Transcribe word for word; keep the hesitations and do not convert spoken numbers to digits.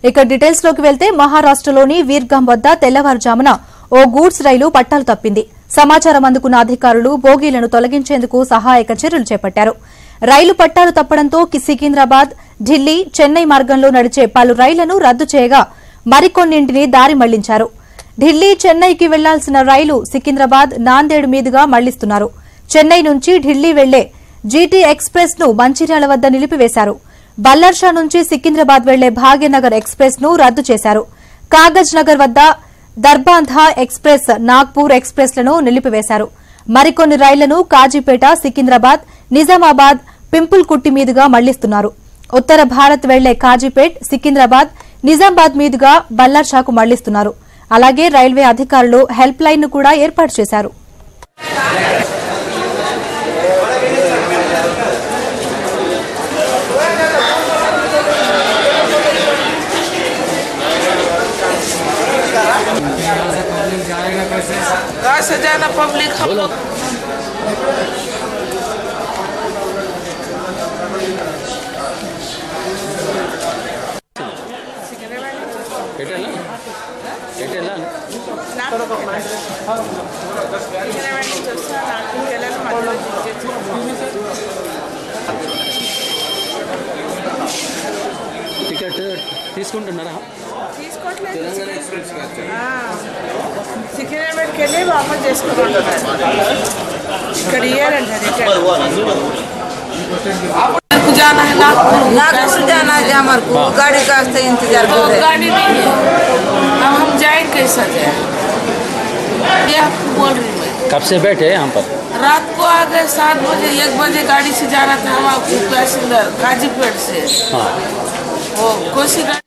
ఇక డీటెయిల్స్ లోకి వెళ్తే మహారాష్ట్రలోని వీర్గాం వద్ద తెల్లవారుజామున ఓ గూడ్స్ రైలు పట్టాలు తప్పింది. సమాచారం అందుకున్న అధికారులు బోగీలను తొలగించేందుకు సహాయక చర్యలు చేపట్టారు. రైలు పట్టాలు తప్పడంతో సికింద్రాబాద్, ఢిల్లీ, చెన్నై మార్గంలో నడిచే పలు రైళ్లను రద్దు చేయగా మరికొన్నింటిని దారి మళ్లించారు. ఢిల్లీ, చెన్నైకి వెళ్లాల్సిన రైలు సికింద్రాబాద్, నాందేడ్ మీదుగా మళ్లిస్తున్నారు. చెన్నై నుంచి ఢిల్లీ వెళ్లే జీటీ ఎక్స్ప్రెస్ ను మంచిర్యాల వద్ద నిలిపివేశారు. బల్లర్షా నుంచి సికింద్రాబాద్ వెళ్లే భాగ్యనగర్ ఎక్స్ప్రెస్ ను రద్దు చేశారు. కాగజ్ నగర్ వద్ద దర్బాంధా ఎక్స్ప్రెస్, నాగ్పూర్ ఎక్స్ప్రెస్ లను నిలిపివేశారు. మరికొన్ని రైళ్లను కాజీపేట, సికింద్రాబాద్, నిజామాబాద్, పింపుల్కుట్టి మీదుగా మళ్లిస్తున్నారు. ఉత్తర భారత్ వెళ్లే కాజీపేట్, సికింద్రాబాద్, నిజామాబాద్ మీదుగా బల్లర్షాకు మళ్లిస్తున్నారు. అలాగే రైల్వే అధికారులు హెల్ప్ లైన్ ను కూడా ఏర్పాటు చేశారు. से ज्यादा पब्लिक हम लोग టికెట్ తీసుకుంటున్నారా? सिकिंद्राबाद के लिए वापस जाना है, नागपुर जाना है हमारे को। गाड़ी का इंतजार कर रहे हैं। गाड़ी नहीं है, अब हम जाएं कैसा जाए, ये आपको बोल रही हूँ। कब से बैठे यहाँ पर? रात को आ गए सात बजे, एक बजे गाड़ी से जाना था हमारे पैसेंजर काजीपेट से। हाँ। वो कोसी